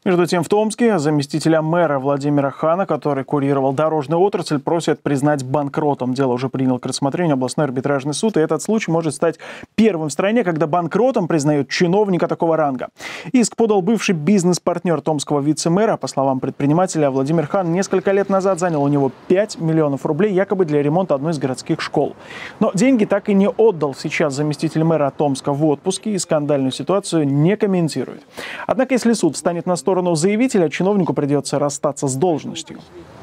Между тем, в Томске заместителя мэра Владимира Хана, который курировал дорожную отрасль, просят признать банкротом. Дело уже принял к рассмотрению областной арбитражный суд, и этот случай может стать первым в стране, когда банкротом признают чиновника такого ранга. Иск подал бывший бизнес-партнер томского вице-мэра. По словам предпринимателя, Владимир Хан несколько лет назад занял у него 5 миллионов рублей якобы для ремонта одной из городских школ. Но деньги так и не отдал. Сейчас заместитель мэра Томска в отпуске и скандальную ситуацию не комментирует. Однако, если суд встанет на сторону заявителя, чиновнику придется расстаться с должностью.